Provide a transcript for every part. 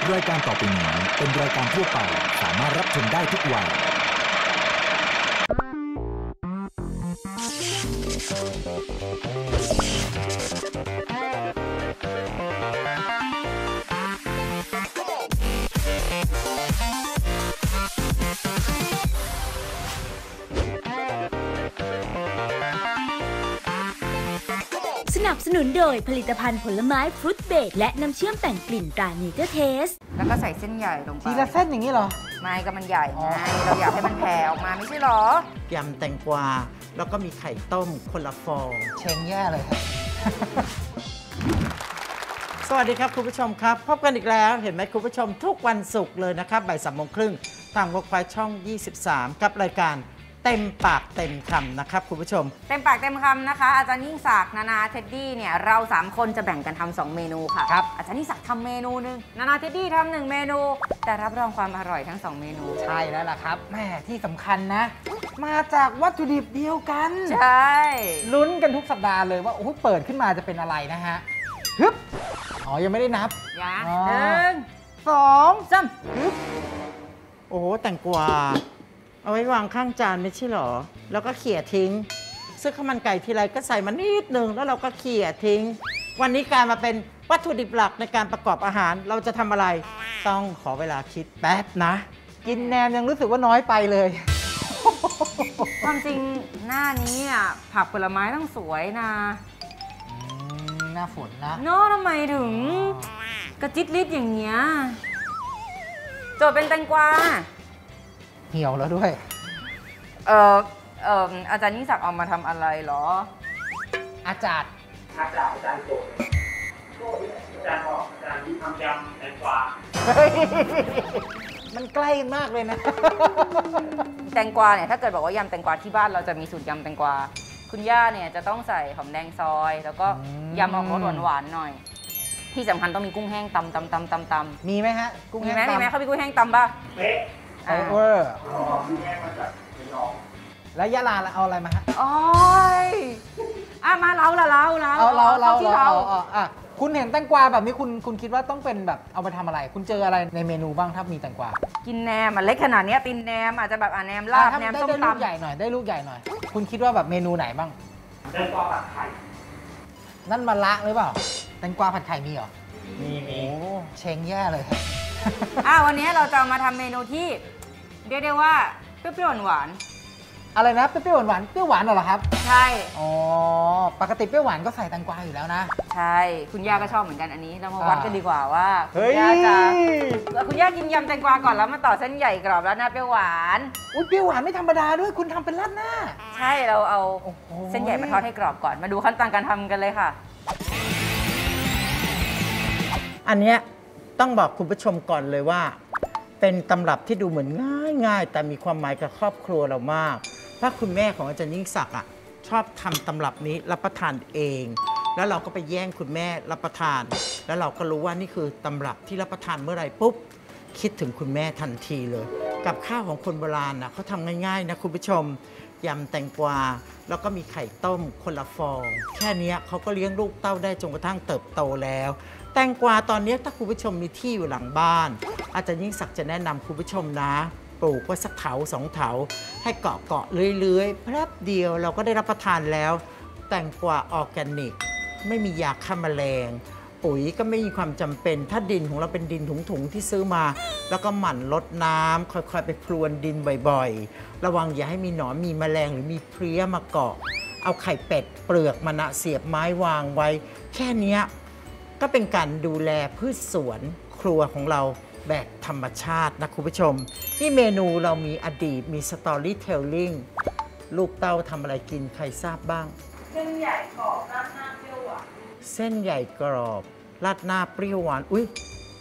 รายการต่อไปนี้เป็นรายการทั่วไปสามารถรับชมได้ทุกวัยสนับสนุนโดยผลิตภัณฑ์ผลไม้ฟรุตเบรดและน้ำเชื่อมแต่งกลิ่นตราเนเจอร์เทสแล้วก็ใส่เส้นใหญ่ลงไปทีละเส้นอย่างนี้เหรอไม่ก็มันใหญ่ไงเราอยากให้มันแผ่ออกมาไม่ใช่หรอยำแตงกวาแล้วก็มีไข่ต้มคนละฟองเชงแย่เลยครับสวัสดีครับคุณผู้ชมครับพบกันอีกแล้วเห็นไหมคุณผู้ชมทุกวันศุกร์เลยนะครับบ่าย 3:30 น.ทางWorkpointช่อง 23 กับรายการเต็มปากเต็มคำนะครับคุณผู้ชมเต็มปากเต็มคำนะคะอาจารย์ยิ่งศักดิ์นานาเท็ดดี้เนี่ยเรา3คนจะแบ่งกันทำ2เมนูค่ะครับอาจารย์ยิ่งศักดิ์ทำเมนูนึงนานาเท็ดดี้ทำ1เมนูแต่รับรองความอร่อยทั้ง2เมนูใช่แล้วล่ะครับแม่ที่สำคัญนะมาจากวัตถุดิบเดียวกันใช่ลุ้นกันทุกสัปดาห์เลยว่าโอ้ยเปิดขึ้นมาจะเป็นอะไรนะฮะฮึบอ๋อยังไม่ได้นับยัง 1 2 3 ฮึบโอ้โหแตงกวาเอาไว้วางข้างจานไม่ใช่หรอแล้วก็เขี่ยทิ้งซึ่งข้าวมันไก่ทีไรก็ใส่มานิดนึงแล้วเราก็เขี่ยทิ้งวันนี้การมาเป็นวัตถุดิบหลักในการประกอบอาหารเราจะทำอะไรต้องขอเวลาคิดแป๊บนะกินแหนมยังรู้สึกว่าน้อยไปเลยความจริงหน้านี้อ่ะผักผลไม้ต้องสวยนะหน้าฝนนะเนาะทำไมถึงกระจิตริดอย่างเงี้ยโจทย์เป็นแตงกวาเหี่ยวแล้วด้วยอาจารย์ยิ่งศักดิ์เอามาทำอะไรเหรออาจารย์โจทย์อาจารย์บอกอาจารย์ที่ทำยำแตงกวามันใกล้มากเลยนะแตงกวาเนี่ยถ้าเกิดบอกว่ายำแตงกวาที่บ้านเราจะมีสูตรยำแตงกวาคุณย่าเนี่ยจะต้องใส่หอมแดงซอยแล้วก็ยำออกรสหวานๆหน่อยที่สำคัญต้องมีกุ้งแห้งตำมีไหมฮะกุ้งแห้งมีไหมเขามีกุ้งแห้งตำป่ะเป๊ะเวอร์กุ้งแห้งมาจากระยองแล้วยะลาเอาอะไรมาฮะโอ้ยมาเราที่เราคุณเห็นแตงกวาแบบนี้คุณคิดว่าต้องเป็นแบบเอาไปทำอะไรคุณเจออะไรในเมนูบ้างถ้ามีแตงกวากินแหนมเล็กขนาดนี้ตินแหนมอาจจะแบบแหนมลาบแหนมส้มตำได้ลูกใหญ่หน่อยคุณคิดว่าแบบเมนูไหนบ้างแตงกวาผัดไข่นั่นมะระหรือเปล่าแตงกวาผัดไข่มีเหรอมีโอ้เชงแย่เลยวันนี้เราจะมาทำเมนูที่เรียกได้ว่าเปรี้ยวหวานอะไรนะเปรี้ยวหวานเปรี้ยวหวานเหรอครับใช่ปกติเปรี้ยวหวานก็ใส่แตงกวาอยู่แล้วนะใช่คุณย่าก็ชอบเหมือนกันอันนี้เรามาวัดกันดีกว่าว่าคุณย่ากินยำแตงกวาก่อนแล้วมาต่อเส้นใหญ่กรอบแล้วนะเปรี้ยวหวานอุ้ยเปรี้ยวหวานไม่ธรรมดาด้วยคุณทำเป็นราดหน้าใช่เราเอาเส้นใหญ่มาทอดให้กรอบก่อนมาดูขั้นตอนการทำกันเลยค่ะอันเนี้ยต้องบอกคุณผู้ชมก่อนเลยว่าเป็นตำรับที่ดูเหมือนง่ายแต่มีความหมายกับครอบครัวเรามากเพราะคุณแม่ของอาจารย์ยิ่งศักดิ์ชอบทำตำรับนี้รับประทานเองแล้วเราก็ไปแย่งคุณแม่รับประทานแล้วเราก็รู้ว่านี่คือตำรับที่รับประทานเมื่อไหร่ปุ๊บคิดถึงคุณแม่ทันทีเลยกับข้าวของคนโบราณนะเขาทำง่ายๆนะคุณผู้ชมยำแตงกวาแล้วก็มีไข่ต้มคนละฟองแค่นี้เขาก็เลี้ยงลูกเต้าได้จนกระทั่งเติบโตแล้วแตงกวาตอนนี้ถ้าคุณผู้ชมมีที่อยู่หลังบ้านอาจารย์ยิ่งศักดิ์จะแนะนำคุณผู้ชมนะปลูกไว้สักเถา2 เถาให้เกาะเลื้อยๆแป๊บเดียวเราก็ได้รับประทานแล้วแตงกวาออร์แกนิกไม่มียาฆ่าแมลงปุ๋ยก็ไม่มีความจำเป็นถ้าดินของเราเป็นดินถุงๆที่ซื้อมาแล้วก็หมั่นรดน้ำค่อยๆไปพรวนดินบ่อยๆระวังอย่าให้มีหนอนมีแมลงหรือมีเพลี้ยมาเกาะเอาไข่เป็ดเปลือกมะเสียบไม้วางไว้แค่นี้ก็เป็นการดูแลพืชสวนครัวของเราแบบธรรมชาตินะคุณผู้ชมนี่เมนูเรามีอดีตมีสตอรี่เทลลิ่งลูกเต้าทำอะไรกินใครทราบบ้างเส้นใหญ่กรอบราดหน้าเปรี้ยวหวานเส้นใหญ่กรอบราดหน้าเปรี้ยวหวานอุ๊ย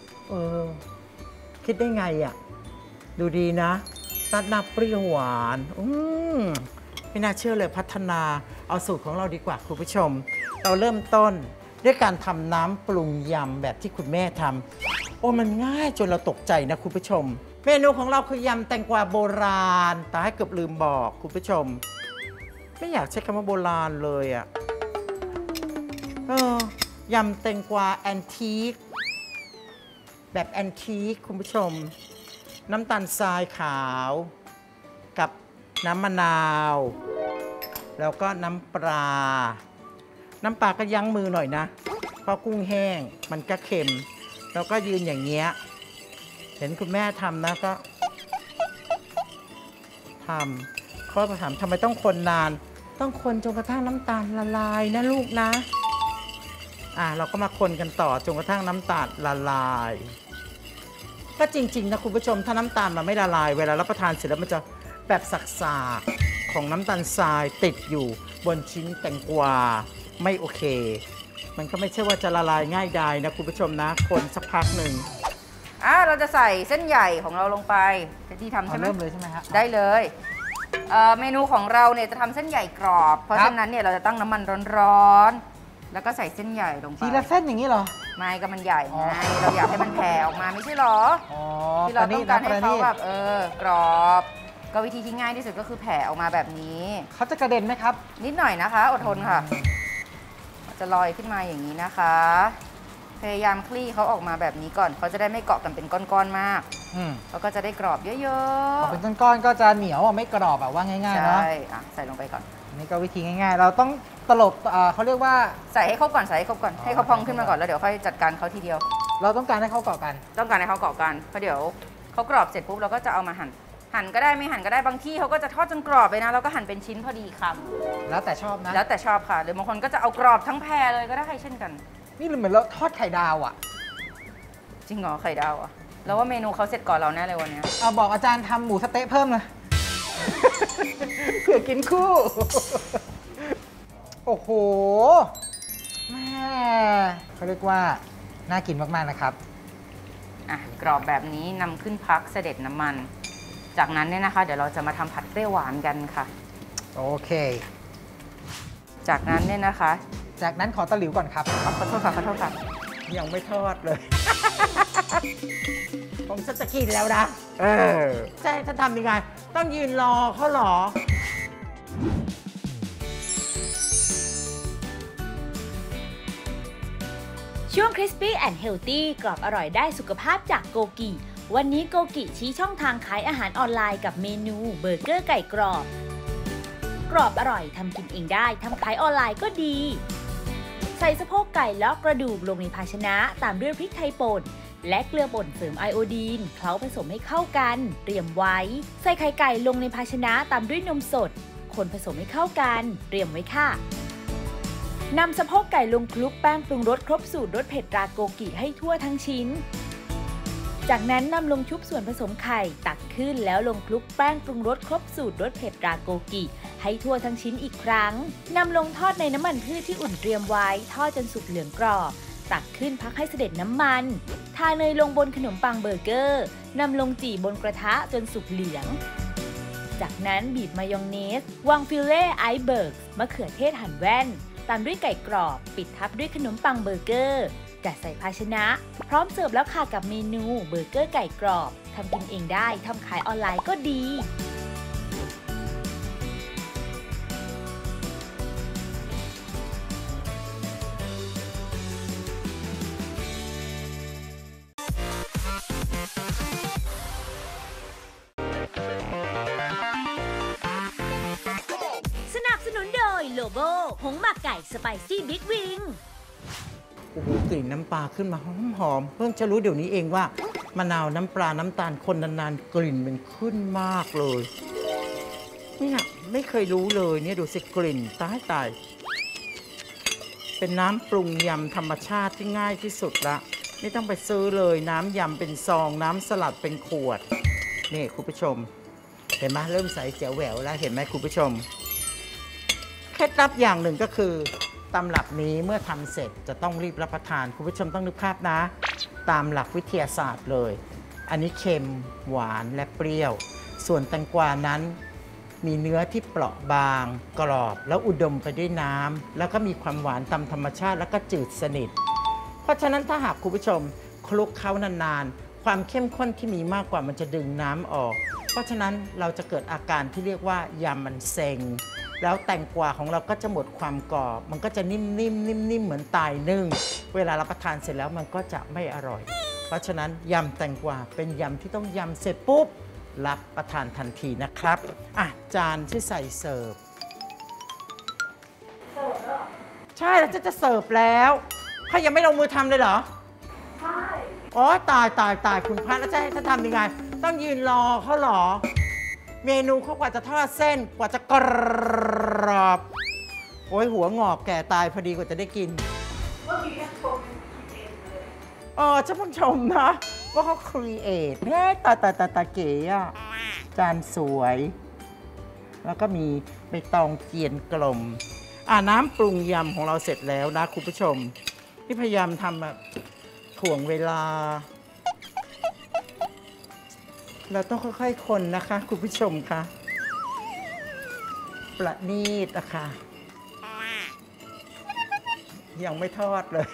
คิดได้ไงดูดีนะราดหน้าเปรี้ยวหวานไม่น่าเชื่อเลยพัฒนาเอาสูตรของเราดีกว่าคุณผู้ชมเราเริ่มต้นด้วยการทำน้ำปรุงยำแบบที่คุณแม่ทำมันง่ายจนเราตกใจนะคุณผู้ชมเมนูของเราคือยำแตงกวาโบราณแต่ให้เกือบลืมบอกคุณผู้ชมไม่อยากใช้คำว่าโบราณเลยยำแตงกวาแอนทีคแบบแอนทีคคุณผู้ชม น้ำตาลทรายขาวกับน้ำมะนาว แล้วก็น้ำปลา น้ำปลาก็ยั้งมือหน่อยนะ เพราะกุ้งแห้งมันก็เค็ม แล้วก็ยืนอย่างเงี้ย เห็นคุณแม่ทำนะก็ทำเขาถามทำไมต้องคนนาน ต้องคนจนกระทั่งน้ำตาลละลายนะลูกนะ เราก็มาคนกันต่อจนกระทั่งน้ำตาลละลาย ก็จริงๆนะคุณผู้ชมถ้าน้ำตาลมันไม่ละลาย เวลารับประทานเสร็จแล้วมันจะแบบสักๆของน้ำตาลทรายติดอยู่บนชิ้นแตงกวาไม่โอเค มันก็ไม่ใช่ว่าจะละลายง่ายดายนะคุณผู้ชมนะคนสักพักหนึ่งเราจะใส่เส้นใหญ่ของเราลงไปที่ทำใช่ไหมเริ่มเลยใช่ไหมครับได้เลยเมนูของเราเนี่ยจะทำเส้นใหญ่กรอบ เพราะฉะนั้นเนี่ยเราจะตั้งน้ำมันร้อนๆแล้วก็ใส่เส้นใหญ่ลงไปทีละเส้นอย่างนี้เหรอไม่ก็มันใหญ่ไงเราอยากให้มันแผ่ออกมาไม่ใช่หรออ๋อที่เราต้องการให้เขาแบบประณีตกรอบ ก็วิธีที่ง่ายที่สุดก็คือแผ่ออกมาแบบนี้เขาจะกระเด็นไหมครับนิดหน่อยนะคะอดทนค่ะ จะลอยขึ้นมาอย่างนี้นะคะ พยายามคลี่เขาออกมาแบบนี้ก่อนเขาจะได้ไม่เกาะกันเป็นก้อนๆมาก แล้วก็จะได้กรอบเยอะพอเป็นก้อนๆก็จะเหนียวไม่กรอบแบบว่าง่ายๆใช่เนาะใส่ลงไปก่อนอันนี่ก็วิธีง่ายๆ เราต้องตลบเขาเรียกว่าใส่ให้ครบก่อนใส่ให้ครบก่อนให้เขาพองขึ้นมาก่อนแล้วเดี๋ยวค่อยจัดการเขาทีเดียวเราต้องการให้เขาเกาะกันต้องการให้เขาเกาะกันเพราะเดี๋ยวเขากรอบเสร็จปุ๊บเราก็จะเอามาหั่นก็ได้ไม่หั่นก็ได้บางที่เขาก็จะทอดจนกรอบเลยนะแล้วก็หั่นเป็นชิ้นพอดีคำแล้วแต่ชอบนะแล้วแต่ชอบค่ะหรือบางคนก็จะเอากรอบทั้งแพรเลยก็ได้เช่นกันนี่เหมือนเราทอดไข่ดาวอ่ะจริงเหรอไข่ดาวอ่ะแล้วว่าเมนูเขาเสร็จก่อนเราแน่เลยวันเนี้ยเอาบอกอาจารย์ทำหมูสะเต๊ะเพิ่มนะ เผื่อกินคู่ โอ้โหแม่เขาเรียกว่าน่ากินมากๆนะครับกรอบแบบนี้นำขึ้นพักเสด็จน้ำมัน จากนั้นเนี่ยนะคะเดี๋ยวเราจะมาทำผัดเปรี้ยวหวานกันค่ะโอเคจากนั้นเนี่ยนะคะจากนั้นขอตะหลิวก่อนครับขอโทษค่ะขอโทษค่ะยังไม่ทอดเลย ผมจะกินแล้วนะ ใช่ถ้าทำยังไง ต้องยืนรอเขาเหรอช่วง Crispy and Healthy กรอบอร่อยได้สุขภาพจากโกกิ วันนี้โกกิชี้ช่องทางขายอาหารออนไลน์กับเมนูเบอร์เกอร์ไก่กรอบ กรอบอร่อยทำกินเองได้ทำขายออนไลน์ก็ดี ใส่สะโพกไก่และกระดูกลงในภาชนะตามด้วยพริกไทยป่นและเกลือป่นเสริมไอโอดีนเคล้าผสมให้เข้ากันเตรียมไว้ ใส่ไข่ไก่ลงในภาชนะตามด้วยนมสดคนผสมให้เข้ากันเตรียมไว้ค่ะนำสะโพกไก่ลงคลุกแป้งปรุงรสครบสูตรรสเผ็ดตราโกกิให้ทั่วทั้งชิ้นจากนั้นนำลงชุบส่วนผสมไข่ตักขึ้นแล้วลงคลุกแป้งปรุงรสครบสูตรรสเผ็ดตราโกกิให้ทั่วทั้งชิ้นอีกครั้งนำลงทอดในน้ำมันพืชที่อุ่นเตรียมไว้ทอดจนสุกเหลืองกรอบตักขึ้นพักให้เสด็จน้ำมันทาเนยลงบนขนมปังเบอร์เกอร์นำลงจี่บนกระทะจนสุกเหลืองจากนั้นบีบมายองเนสวางฟิลเล่ไอซ์เบิร์กมะเขือเทศหั่นแว่นตามด้วยไก่กรอบปิดทับด้วยขนมปังเบอร์เกอร์จัดใส่ภาชนะพร้อมเสิร์ฟแล้วค่ะกับเมนูเบอร์เกอร์ไก่กรอบทำกินเองได้ทำขายออนไลน์ก็ดี สนับสนุนโดยโลโบผงหมักไก่สไปซี่บิ๊กวิงโอ้โหกลิ่นน้ำปลาขึ้นมาหอมๆเพิ่งจะรู้เดี๋ยวนี้เองว่ามะนาวน้ำปลาน้ำตาลคนนานๆกลิ่นมันขึ้นมากเลยเนี่ยไม่เคยรู้เลยเนี่ยดูสิกลิ่นตายเป็นน้ำปรุงยำธรรมชาติที่ง่ายที่สุดละไม่ต้องไปซื้อเลยน้ำยำเป็นซองน้ำสลัดเป็นขวดนี่คุณผู้ชมเห็นไหมเริ่มใสแจ๋วแหววแล้วเห็นไหมคุณผู้ชมเคล็ดลับอย่างหนึ่งก็คือตำรับนี้เมื่อทำเสร็จจะต้องรีบรับประทานคุณผู้ชมต้องนึกภาพนะตามหลักวิทยาศาสตร์เลยอันนี้เค็มหวานและเปรี้ยวส่วนแตงกวานั้นมีเนื้อที่เปราะบางกรอบแล้วอุดมไปด้วยน้ำแล้วก็มีความหวานตามธรรมชาติแล้วก็จืดสนิทเพราะฉะนั้นถ้าหากคุณผู้ชมคลุกเคล้านานๆความเข้มข้นที่มีมากกว่ามันจะดึงน้ำออกเพราะฉะนั้นเราจะเกิดอาการที่เรียกว่ายำมันเซ็งแล้วแตงกวาของเราก็จะหมดความกรอบมันก็จะนิ่มๆเหมือนตายนึ่งเวลารับประทานเสร็จแล้วมันก็จะไม่อร่อยเพราะฉะนั้นยำแตงกวาเป็นยำที่ต้องยำเสร็จปุ๊บรับประทานทันทีนะครับจานที่ใส่เสิร์ฟใช่แล้วจะเสิร์ฟแล้วเขายังไม่ลงมือทำเลยเหรอใช่อ๋อตายคุณพระแล้วจะให้ฉันทำยังไงต้องยืนรอเขาเหรอเมนูเขากว่าจะทอดเส้นกว่าจะกรอบโอ้ยหัวงอกแก่ตายพอดีกว่าจะได้กินฉันเพิ่งชมนะว่าเขาครีเอทแม่ตาเก๋อะจานสวยแล้วก็มีใบตองเจียนกลมน้ำปรุงยำของเราเสร็จแล้วนะคุณผู้ชมที่พยายามทำแบบถ่วงเวลาเราต้องค่อยๆคนนะคะคุณผู้ชมคะประณีตนะคะยังไม่ทอดเลย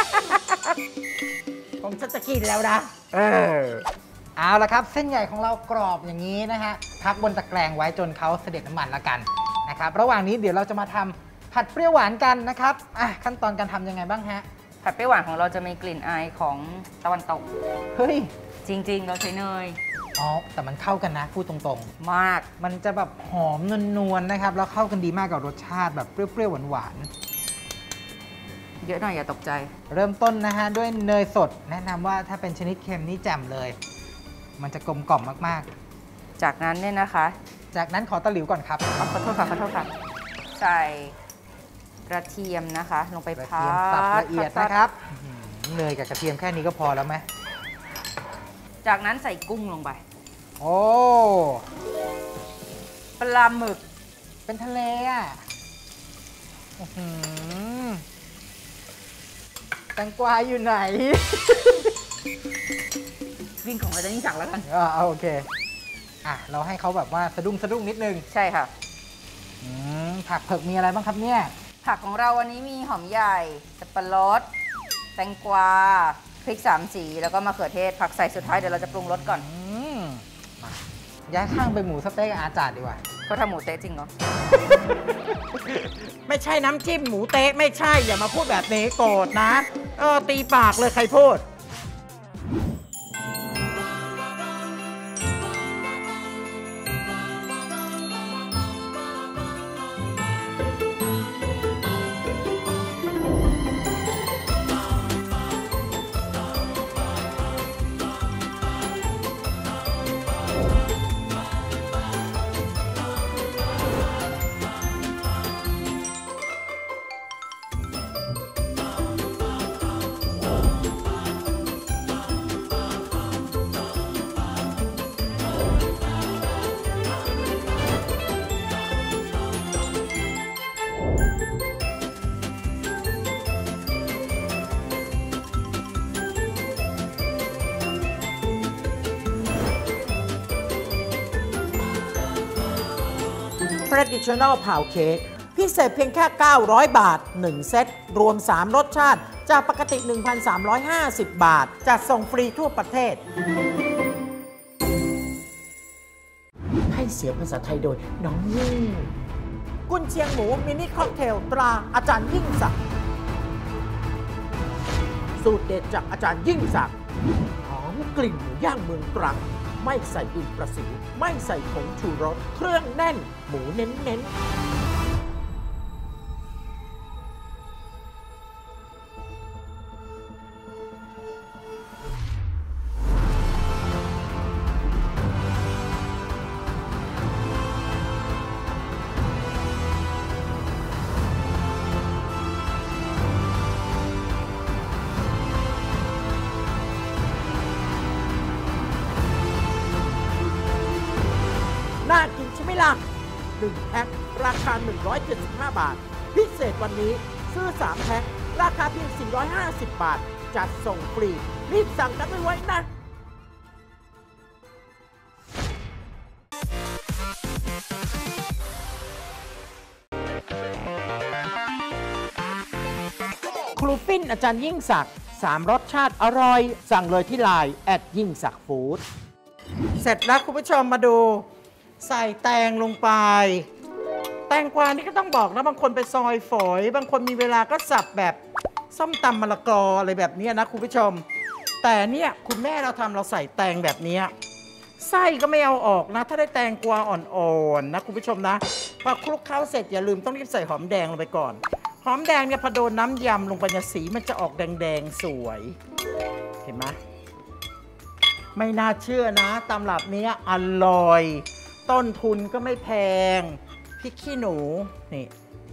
ผมจะกินแล้วนะเอาละครับเส้นใหญ่ของเรากรอบอย่างนี้นะฮะพักบนตะแกรงไว้จนเขาเสด็จน้ำมันละกันนะครับระหว่างนี้เดี๋ยวเราจะมาทำผัดเปรี้ยวหวานกันนะครับขั้นตอนการทำยังไงบ้างฮะผัดเปรี้ยวหวานของเราจะมีกลิ่นอายของตะวันตกเฮ้ยจริงๆเราใช้เนยแต่มันเข้ากันนะพูดตรงๆมากมันจะแบบหอมนวลๆนะครับแล้วเข้ากันดีมากกับรสชาติแบบเปรี้ยวๆหวานเยอะหน่อยอย่าตกใจเริ่มต้นนะฮะด้วยเนยสดแนะนำว่าถ้าเป็นชนิดเค็มนี่แจ่มเลยมันจะกลมกล่อมมากๆจากนั้นเนี่ยนะคะจากนั้นขอตะหลิวก่อนครับขอโทษค่ะใส่กระเทียมนะคะลงไปพัดสับละเอียดนะครับเนยกับกระเทียมแค่นี้ก็พอแล้วไหมจากนั้นใส่กุ้งลงไปโอ้ปลาหมึกเป็นทะเลแตงกวาอยู่ไหนวิ่งของอาจารย์ยิ่งศักดิ์แล้วกันโอเคเราให้เขาแบบว่าสะดุ้งนิดนึงใช่ค่ะผักเผือกมีอะไรบ้างครับเนี่ยผักของเราวันนี้มีหอมใหญ่สับปะรดแตงกวาพริก3 สีแล้วก็มะเขือเทศผักใส่สุดท้ายเดี๋ยวเราจะปรุงรสก่อนย้ายข้างไปหมูสเต็กอาจารย์ดีกว่าเขาทำหมูเต๊ะจริงเหรอไม่ใช่น้ำจิ้มหมูเต๊ะไม่ใช่อย่ามาพูดแบบนี้โกรธนะตีปากเลยใครพูดTraditional Pound Cake พิเศษเพียงแค่900 บาท1เซตรวม3รสชาติจากปกติ 1,350 บาทจัดส่งฟรีทั่วประเทศให้เสียงภาษาไทยโดยน้องยิ่งกุนเชียงหมูมินิค็อกเทลตราอาจารย์ยิ่งศักดิ์สูตรเด็ดจากอาจารย์ยิ่งศักดิ์หอมกลิ่นหมูย่างเมืองตรังไม่ใส่ดินประสิวไม่ใส่ผงชูรสเครื่องแน่นหมูเน้นน่ากินใช่ไหมล่ะ1แพ็คราคา175 บาทพิเศษวันนี้ซื้อ3แพ็คราคาเพียง450 บาทจัดส่งฟรีรีบสั่งกันไว้นะครูปิ้นอาจารย์ยิ่งศักดิ์3รสชาติอร่อยสั่งเลยที่ไลน์ยิ่งศักดิ์ฟู้ดเสร็จแล้วคุณผู้ชมมาดูใส่แตงลงไปแตงกวานี่ก็ต้องบอกนะบางคนไปซอยฝอยบางคนมีเวลาก็สับแบบส้มตำมะละกออะไรแบบนี้นะคุณผู้ชมแต่เนี่ยคุณแม่เราทำเราใส่แตงแบบเนี้ยไส้ก็ไม่เอาออกนะ ถ้าได้แตงกวาอ่อนๆนะคุณผู้ชมนะพอคลุกเคล้าเสร็จอย่าลืมต้องรีบใส่หอมแดงลงไปก่อนหอมแดงเนี่ยพอโดนน้ำยำลงไปเนี่ยสีมันจะออกแดงๆสวยเห็นไหมไม่น่าเชื่อนะตำรับนี้อร่อยต้นทุนก็ไม่แพงพริกขี้หนูนี่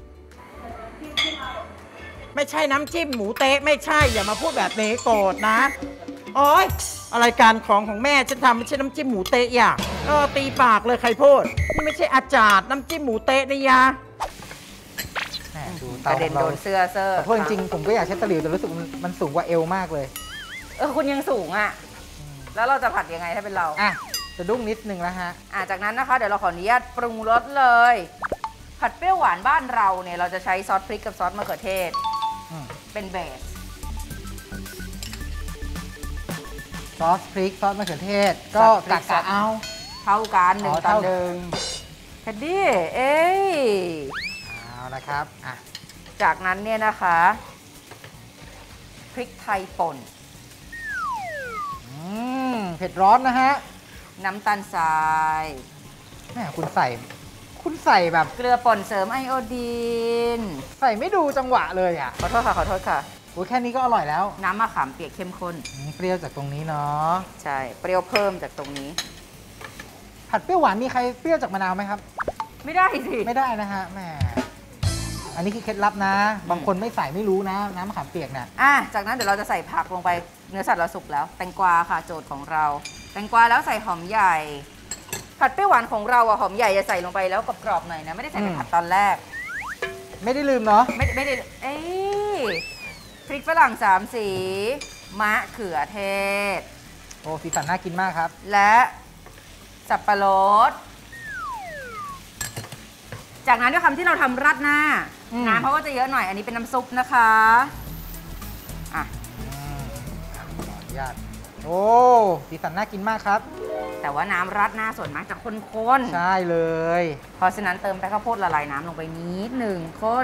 ไม่ใช่น้ำจิ้มหมูเต๊ะไม่ใช่อย่ามาพูดแบบนี้โกรธนะโอ๊ยอะไรการของแม่ฉันทำไม่ใช่น้ำจิ้มหมูเต๊ะอย่าตีปากเลยใครพูดนี่ไม่ใช่อาจารย์น้ำจิ้มหมูเต๊ะนี่ยาแหม่ดูกเตาระเด็นของเราโดนเสื้อเซอร์ขอโทษจริงๆผมก็อยากใช้ตะหลิวแต่รู้สึกมันสูงกว่าเอวมากเลยคุณยังสูงอ่ะแล้วเราจะผัดยังไงถ้าเป็นเราอ่ะจะดุ้งนิดนึงแล้วฮะจากนั้นนะคะเดี๋ยวเราขออนุญาตปรุงรสเลย ผัดเปรี้ยวหวานบ้านเราเนี่ยเราจะใช้ซอสพริกกับซอสมะเขือเทศเป็นเบสซอสพริกซอสมะเขือเทศก็กะเอาเท่ากัน1:1แคดดี้เอาละครับจากนั้นเนี่ยนะคะพริกไทยป่นเผ็ดร้อนนะฮะน้ำตาลทรายแหมคุณใส่แบบเกลือป่นเสริมไอโอดีนใส่ไม่ดูจังหวะเลยอ่ะขอโทษค่ะโอ้แค่นี้ก็อร่อยแล้วน้ำมะขามเปียกเข้มข้นเปรี้ยวจากตรงนี้เนาะใช่เปรี้ยวเพิ่มจากตรงนี้ผัดเปรี้ยวหวานมีใครเปรี้ยวจากมะนาวไหมครับไม่ได้สิไม่ได้นะฮะแหมอันนี้คือเคล็ดลับนะบางคนไม่ใส่ไม่รู้นะน้ำมะขามเปียกเนี่ยจากนั้นเดี๋ยวเราจะใส่ผักลงไปเนื้อสัตว์เราสุกแล้วแตงกวาค่ะโจทย์ของเราแตงกวาแล้วใส่หอมใหญ่ผัดเปรี้ยวหวานของเราหอมใหญ่จะใส่ลงไปแล้วกรอบๆหน่อยนะไม่ได้ใส่ไปผัดตอนแรกไม่ได้ลืมเนาะไม่ได้พริกฝรั่ง3 สีมะเขือเทศโอ้สีสันน่ากินมากครับและสับปะรดจากนั้นด้วยคำที่เราทำราดหน้าน้ำเพราะว่าจะเยอะหน่อยอันนี้เป็นน้ำซุปนะคะขออนุญาตโอ้สีสันน่ากินมากครับแต่ว่าน้ำราดหน้าส่วนมากจะข้นๆใช่เลยเพราะฉะนั้นเติมแป้งข้าวโพดละลายน้ำลงไปนิดหนึ่งข้น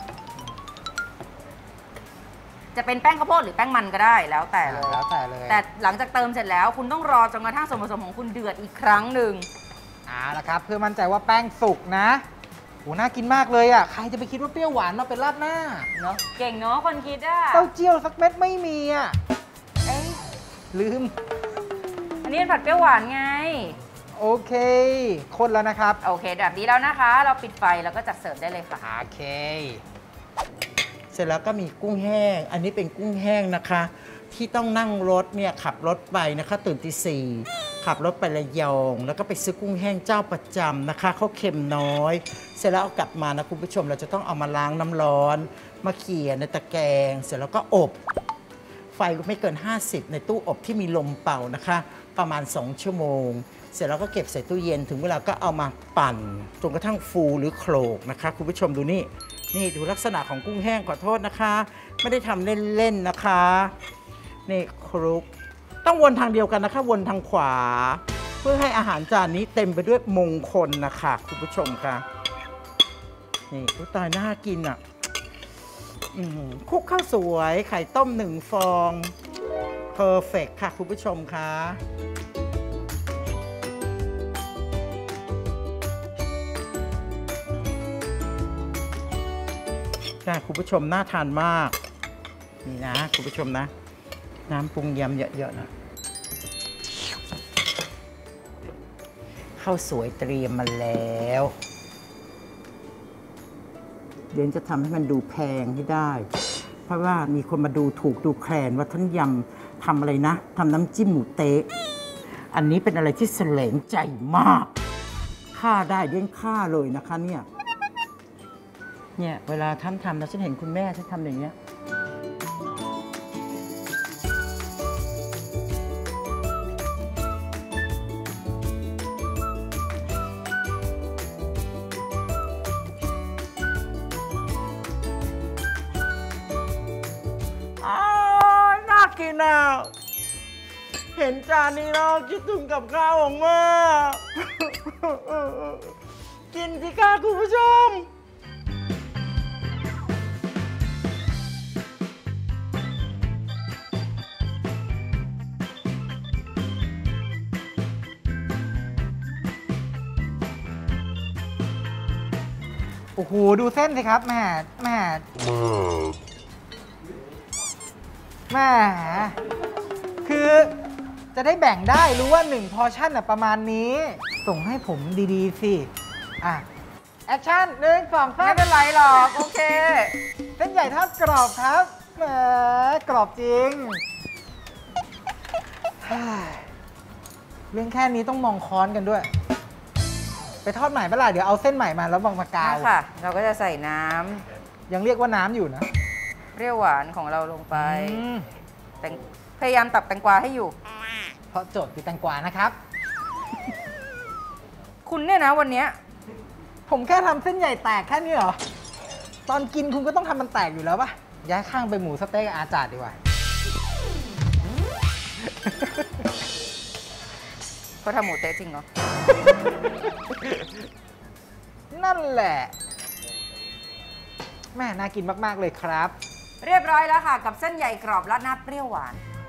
จะเป็นแป้งข้าวโพดหรือแป้งมันก็ได้แล้วแต่เลยแต่หลังจากเติมเสร็จแล้วคุณต้องรอจนกระทั่งส่วนผสมของคุณเดือดอีกครั้งหนึ่งละครับเพื่อมั่นใจว่าแป้งสุกนะโหน่ากินมากเลยอ่ะใครจะไปคิดว่าเปรี้ยวหวานมาเป็นราดหน้าเนาะเก่งเนาะคนคิดอ่ะเต้าเจี้ยวสักเม็ดไม่มีอ่ะลืมอันนี้ผัดเปรี้ยวหวานไงโอเคคนแล้วนะครับโอเคแบบนี้แล้วนะคะเราปิดไฟแล้วก็จัดเสิร์ฟได้เลยค่ะโอเคเสร็จแล้วก็มีกุ้งแห้งอันนี้เป็นกุ้งแห้งนะคะที่ต้องนั่งรถเนี่ยขับรถไปนะคะตื่นตี 4ขับรถไประยองแล้วก็ไปซื้อกุ้งแห้งเจ้าประจำนะคะเขาเค็มน้อยเสร็จแล้วเอากลับมานะคุณผู้ชมเราจะต้องเอามาล้างน้ำร้อนมาเขี่ยในตะแกรงเสร็จแล้วก็อบไฟไม่เกิน50ในตู้อบที่มีลมเป่านะคะประมาณ2 ชั่วโมงเสร็จแล้วก็เก็บใส่ตู้เย็นถึงเวลาก็เอามาปั่นจนกระทั่งฟูหรือโขลกนะคะคุณผู้ชมดูนี่ดูลักษณะของกุ้งแห้งขอโทษนะคะไม่ได้ทำเล่นๆนะคะนี่คลุกต้องวนทางเดียวกันนะคะวนทางขวาเพื่อให้อาหารจานนี้เต็มไปด้วยมงคลนะคะคุณผู้ชมค่ะนี่ตายน่ากินอ่ะคลุกข้าวสวยไข่ต้ม1 ฟองเพอร์เฟกต์ค่ะคุณผู้ชมค่ะคุณผู้ชมน่าทานมากนี่นะคุณผู้ชมนะน้ำปรุงยำเยอะๆนะข้าวสวยเตรียมมาแล้วเดี๋ยวจะทำให้มันดูแพงให้ได้เพราะว่ามีคนมาดูถูกดูแคลนว่าท่านยำทำอะไรนะทำน้ำจิ้มหมูเต๊ะอันนี้เป็นอะไรที่แสลงใจมากค่าได้เลี้ยงค่าเลยนะคะเนี่ยเวลาท่านทำนะฉันเห็นคุณแม่ฉันทำอย่างเงี้ยน่ากินอ่ะเห็นจานนี้แล้วคิดถึงกับข้าวของแม่กินสิค่ะคุณผู้ชมโอ้โหดูเส้นสิครับแม่คือจะได้แบ่งได้รู้ว่า1พอร์ชั่นประมาณนี้ ส่งให้ผมดีๆสิอ่ะแอคชั่น1 2 ไม่ 3 เป็นไรหรอก โอเคเส้นใหญ่ทอดกรอบครับแหมกรอบจริงเรื่องแค่นี้ต้องมองค้อนกันด้วย ไปทอดใหม่เมื่อไหร่เดี๋ยวเอาเส้นใหม่มาแล้วมากาวค่ะ เราก็จะใส่น้ยังเรียกว่าน้ำอยู่นะำเปรี้ยวหวานของเราลงไปอืมพยายามตับแตงกวาให้อยู่เพราะโจทย์คือแตงกวานะครับคุณเนี่ยนะวันเนี้ยผมแค่ทำเส้นใหญ่แตกแค่นี้เหรอ ตอนกินคุณก็ต้องทำมันแตกอยู่แล้วปะย้ายข้างไปหมูสเต็กกับอาจารย์ดีกว่าเขาทำหมูเต๊ะจริงเหรอนั่นแหละ แม่น่ากินมาก ๆ เลยครับเรียบร้อยแล้วค่ะ กับเส้นใหญ่กรอบราดหน้าเปรี้ยวหวาน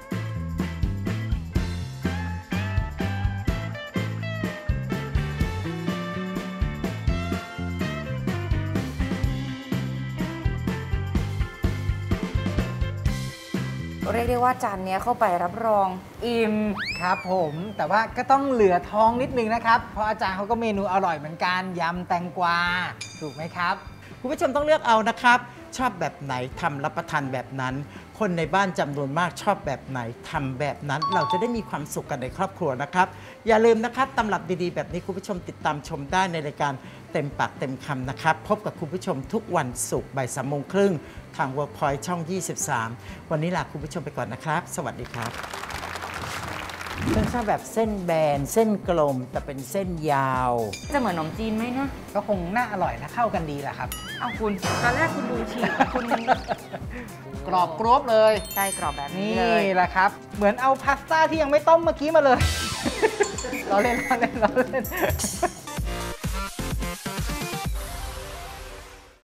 เรียกได้ว่าจานนี้เข้าไปรับรองอิ่มครับผมแต่ว่าก็ต้องเหลือท้องนิดนึงนะครับ เพราะอาจารย์เขาก็เมนูอร่อยเหมือนกันยำแตงกวาถูกไหมครับคุณผู้ชมต้องเลือกเอานะครับ ชอบแบบไหนทำรับประทานแบบนั้น คนในบ้านจำนวนมากชอบแบบไหนทำแบบนั้น เราจะได้มีความสุขกันในครอบครัวนะครับ อย่าลืมนะครับตำรับดีๆ แบบนี้คุณผู้ชมติดตามชมได้ในรายการเต็มปากเต็มคำนะครับ พบกับคุณผู้ชมทุกวันศุกร์บ่าย 3:30 ทาง Workpoint ช่อง 23 วันนี้ลาคุณผู้ชมไปก่อนนะครับ สวัสดีครับฉันชอบแบบเส้นแบนเส้นกลมแต่เป็นเส้นยาวจะเหมือนขนมจีนไหมนะก็คงน่าอร่อยและเข้ากันดีแหละครับเอาคุณ ตอนแรกคุณดูฉีกคุณกรอบกรอบเลยใช่กรอบแบบนี้นี่เลยแหละครับ เหมือนเอาพาสต้าที่ยังไม่ต้มเมื่อกี้มาเลย เราเล่น